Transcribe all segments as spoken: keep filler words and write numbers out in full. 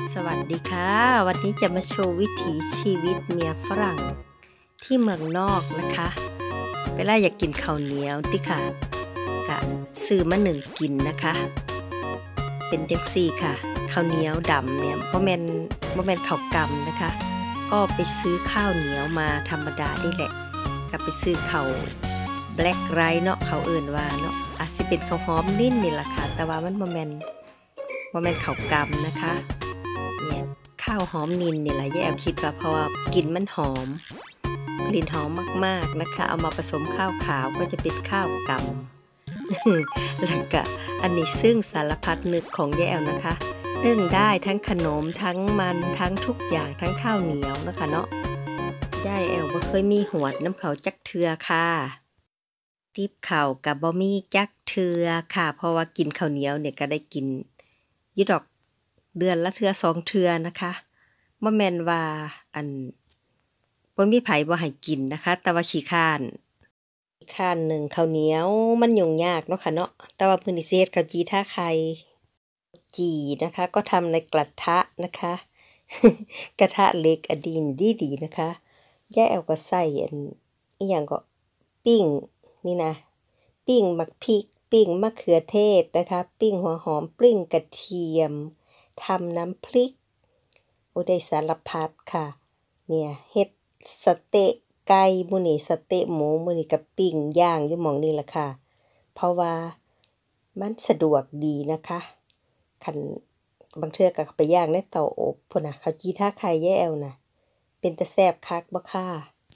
สวัสดีค่ะวันนี้จะมาโชว์วิถีชีวิตเมียฝรั่งที่เมืองนอกนะคะเวลาอยากกินข้าวเหนียวติค่ะกะซื้อมาหนึ่งกินนะคะเป็นจังซี่ค่ะข้าวเหนียวดำเนี่ยบ่แม่นบ่แม่นข้าวกำนะคะก็ไปซื้อข้าวเหนียวมาธรรมดานี่แหละก็ไปซื้อข้าวแบล็กไรซ์เนาะเขาเอิ่นว่าเนาะอาจสิเป็นข้าวหอมลิ้นนี่ล่ะค่ะแต่ว่ามันบ่แม่นบ่แม่นข้าวกำนะคะเนี่ยข้าวหอมนินนี่แหละแย่คิดว่าเพราะว่ากลิ่นมันหอมกลิ่นหอมมากๆนะคะเอามาผสมข้าวขาวก็จะเป็นข้าวกำ แล้วก็อันนี้ซึ่งสารพัดนึกของแย่นะคะนึ่งได้ทั้งขนมทั้งมันทั้งทุกอย่างทั้งข้าวเหนียวนะคะเนาะย่ายแอลบ่เคยมีหวดน้ำเขาจักเทือค่ะติบข้าวกับบ่มีจักเทือค่ะเพราะว่ากินข้าวเหนียวเนี่ยก็ได้กินยี่ดอกเดือนละเทือสองเทือนะคะบ่แม่นว่าอันบ่มีไผบ่ให้กินนะคะแต่ว่าขี้คร้านขี้คร้านหนึ่งข้าวเหนียวมันยุ่งยากเนาะค่ะเนาะแต่ว่าเพิ่นสิเฮ็ดข้าวจี่ท่าไข่จี่นะคะก็ทำในกระทะนะคะ กระทะเหล็กอดีนดีๆนะคะย่าแอลก็ใส่อันอีหยังก็ปิ้งนี่นะปิ้งมักพริกปิ้งมะเขือเทศนะคะปิ้งหัวหอมปิ้งกระเทียมทำน้ำพริกโอ้ได้สารพัดค่ะเนี่ยเฮ็ดสเต๊ะไก่มื้อนี้สเต๊ะหมูมื้อนี้ก็ปิ้งย่างอยู่หม้องนี่ล่ะค่ะเพราะว่ามันสะดวกดีนะคะคันบางเทื่อก็ไปย่างในเตาอบพุ่นน่ะข้าวจี่ท่าไข่ย่าแอลน่ะเป็นตาแซ่บคักบ่ค่ะ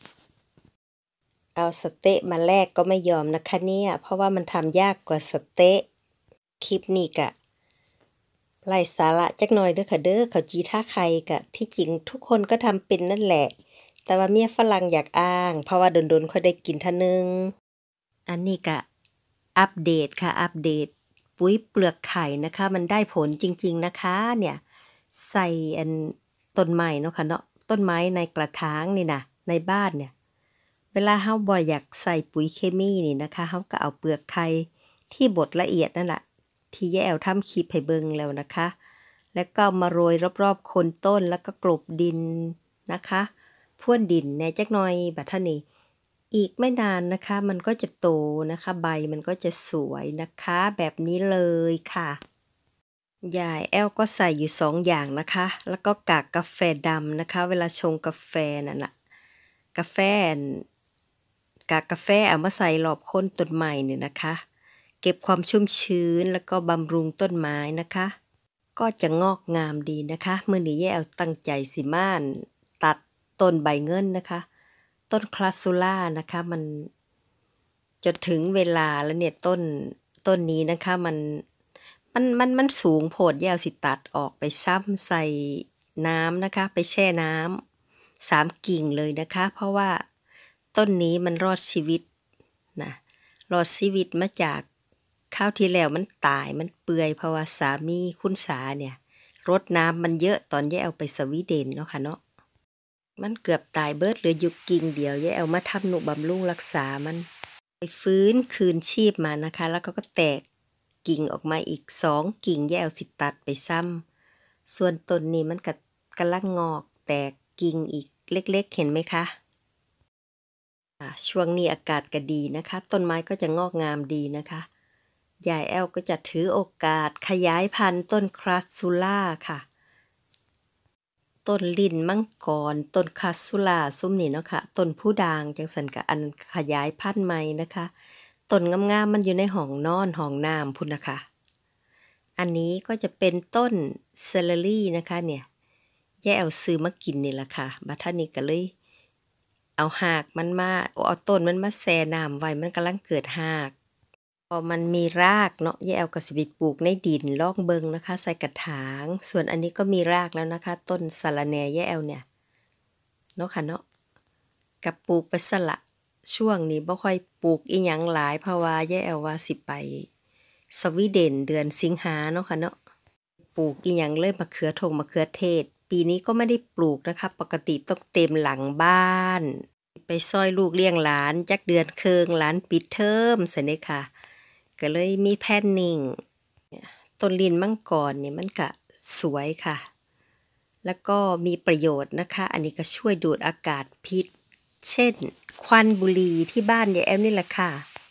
เอาสเต๊ะมาแลกก็ไม่ยอมนะคะเนี่ยเพราะว่ามันทำยากกว่าสเต๊ะคลิปนี้ก็ไร้สาระจักหน่อยเด้อค่ะเด้อข้าวจี่ท่าไข่ก็ที่จริงทุกคนก็ทำเป็นนั่นแหละแต่ว่าเมียฝรั่งอยากอ้างเพราะว่าดนๆค่อยได้กินเทื่อนึงอันนี้ก็อัปเดตค่ะอัปเดตปุ๋ยเปลือกไข่นะคะมันได้ผลจริงๆนะคะเนี่ยใส่อันต้นไม้เนาะค่ะเนาะต้นไม้ในกระถางนี่นะในบ้านเนี่ยเวลาเฮาบ่อยากใส่ปุ๋ยเคมีนี่นะคะเฮาก็เอาเปลือกไข่ที่บดละเอียดนั่นแหละที่แย่แอลทำคลิปให้เบิ่งแล้วนะคะแล้วก็มาโรยรอบๆโคนต้นแล้วก็กลบดินนะคะพ่วนดินแหน่จักหน่อยบัดเท่านี้อีกไม่นานนะคะมันก็จะโตนะคะใบมันก็จะสวยนะคะแบบนี้เลยค่ะยายแอลก็ใส่อยู่สองอย่างนะคะแล้วก็กากกาแฟดำนะคะเวลาชงกาแฟนั่นน่ะกาแฟกากกาแฟเอามาใส่รอบโคนต้นไม้นี่นะคะเก็บความชุ่มชื้นแล้วก็บำรุงต้นไม้นะคะก็จะงอกงามดีนะคะมื้อนี้ยายแอลตั้งใจสิมาตัดต้นใบเงินนะคะต้นคลาซูล่านะคะมันจะถึงเวลาแล้วเนี่ยต้นต้นนี้นะคะมันมันมันมันสูงโพดยายแอลสิตัดออกไปซ้ำใส่น้ำนะคะไปแช่น้ำสามกิ่งเลยนะคะเพราะว่าต้นนี้มันรอดชีวิตนะรอดชีวิตมาจากข้าวที่แล้วมันตายมันเปื่อยเพราะว่าสามีคุณสาเนี่ยรดน้ำมันเยอะตอนยายแอลไปสวีเดนเนาะค่ะเนาะมันเกือบตายเบิดเหลืออยู่กิ่งเดียวยายแอลมาทำนุบำรุงรักษามันไปฟื้นคืนชีพมานะคะแล้วก็ก็แตกกิ่งออกมาอีกสองกิ่งยายแอลสิตัดไปซ้ำส่วนต้นนี้มันก็กำลังงอกแตกกิ่งอีกเล็กๆเห็นไหมคะช่วงนี้อากาศก็ดีนะคะต้นไม้ก็จะงอกงามดีนะคะยายแอลก็จะถือโอกาสขยายพันธุ์ต้นคลาซูล่าค่ะต้นลิ้นมังกรต้นคลาซูล่าซุ้มนี่เนาะค่ะต้นผู้ด่างจังซั่นก็อันขยายพันธุ์ใหม่นะคะต้นงามๆมันอยู่ในห้องนอนห้องน้ำพุ่นนะคะอันนี้ก็จะเป็นต้นเซเลอรี่นะคะเนี่ยยายแอลซื้อมากินนี่ล่ะค่ะบัดท่านี้ก็เลยเอาหากมันมาเอาต้นมันมาแช่น้ำไว้มันกำลังเกิดหากพอมันมีรากเนาะยายแอลก็สิไปปลูกในดินลองเบิ่งนะคะใส่กระถางส่วนอันนี้ก็มีรากแล้วนะคะต้นสะระแหน่ยายแอลเนี่ยเนาะค่ะเนาะกับปลูกไปซะละช่วงนี้บ่ค่อยปลูกอีหยังหลายเพราะว่ายายแอลว่าสิไปสวีเดนเดือนสิงหาเนาะค่ะเนาะปลูกอีหยังเลยมะเขือทงมะเขือเทศปีนี้ก็ไม่ได้ปลูกนะคะปกติต้องเต็มหลังบ้านไปซอยลูกเลี้ยงหลานจักเดือนครึ่งหลานปิดเทอมซั่นเด้ค่ะก็เลยมีแพลนนิ่งต้นลิ้นมังกรนี่มันก็สวยค่ะแล้วก็มีประโยชน์นะคะอันนี้ก็ช่วยดูดอากาศพิษเช่นควันบุหรี่ที่บ้านยายแอมนี่แหละค่ะ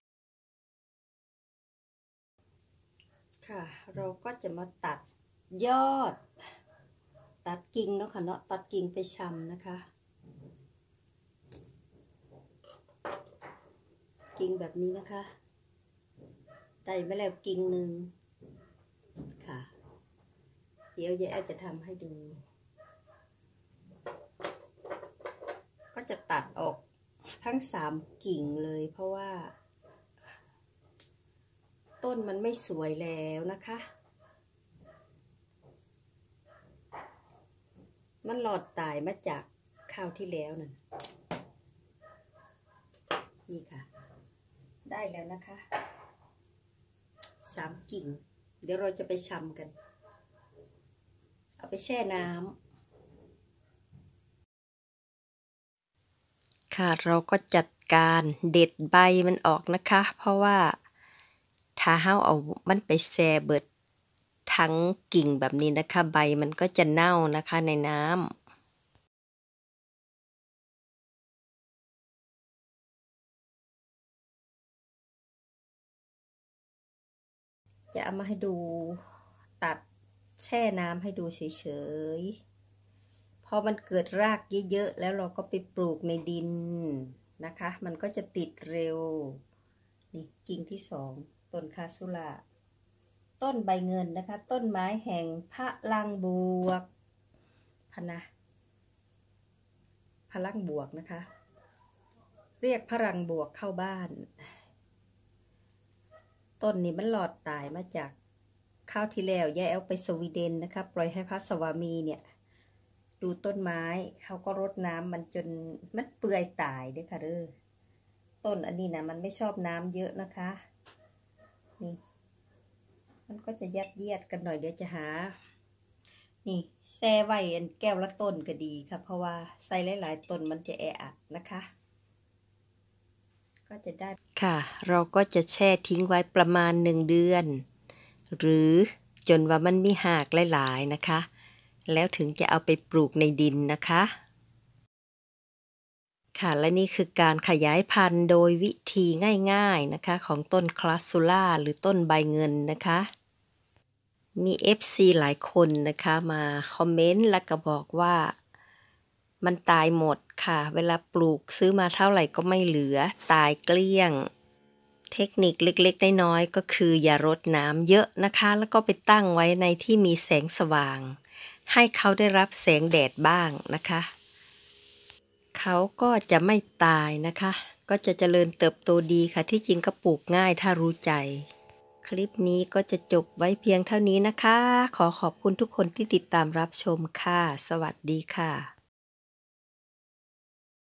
ค่ะเราก็จะมาตัดยอดตัดกิ่งเนาะค่ะเนาะตัดกิ่งไปชำนะคะกิ่งแบบนี้นะคะได้มาแล้วกิ่งหนึ่งค่ะเดี๋ยวยายแอมจะทำให้ดูก็จะตัดออกทั้งสามกิ่งเลยเพราะว่าต้นมันไม่สวยแล้วนะคะมันหลอดตายมาจากคราวที่แล้วนั่นนี่ค่ะได้แล้วนะคะสามกิ่งเดี๋ยวเราจะไปชำกันเอาไปแช่น้ำค่ะเราก็จัดการเด็ดใบมันออกนะคะเพราะว่าถ้าเฮาเอามันไปแช่เบิดทั้งกิ่งแบบนี้นะคะใบมันก็จะเน่านะคะในน้ำจะเอามาให้ดูตัดแช่น้ำให้ดูเฉยๆพอมันเกิดรากเยอะๆแล้วเราก็ไปปลูกในดินนะคะมันก็จะติดเร็วนี่กิ่งที่สองต้นคาสุระต้นใบเงินนะคะต้นไม้แห่งพลังบวกพนะพลังบวกนะคะเรียกพลังบวกเข้าบ้านต้นนี้มันหลอดตายมาจากข้าวที่แล้วยายเอาไปสวีเดนนะคะปล่อยให้พระสวามีเนี่ยดูต้นไม้เขาก็รดน้ำมันจนมันเปื่อยตายด้วยค่ะเด้อต้นอันนี้นะมันไม่ชอบน้ำเยอะนะคะนี่มันก็จะยัดเยียดกันหน่อยเดี๋ยวจะหานี่แช่ไว้แก้วละต้นก็ดีค่ะเพราะว่าใส่หลายๆต้นมันจะแออัดนะคะก็จะได้ค่ะเราก็จะแช่ทิ้งไว้ประมาณหนึ่งเดือนหรือจนว่ามันมีหากหลายๆนะคะแล้วถึงจะเอาไปปลูกในดินนะคะค่ะและนี่คือการขยายพันธุ์โดยวิธีง่ายๆนะคะของต้นคลาสซูล่าหรือต้นใบเงินนะคะมี เอฟ ซี หลายคนนะคะมาคอมเมนต์แล้วก็บอกว่ามันตายหมดค่ะเวลาปลูกซื้อมาเท่าไหร่ก็ไม่เหลือตายเกลี้ยงเทคนิคเล็กๆน้อยๆก็คืออย่ารดน้ำเยอะนะคะแล้วก็ไปตั้งไว้ในที่มีแสงสว่างให้เขาได้รับแสงแดดบ้างนะคะเขาก็จะไม่ตายนะคะก็จะเจริญเติบโตดีค่ะที่จริงก็ปลูกง่ายถ้ารู้ใจคลิปนี้ก็จะจบไว้เพียงเท่านี้นะคะขอขอบคุณทุกคนที่ติดตามรับชมค่ะสวัสดีค่ะ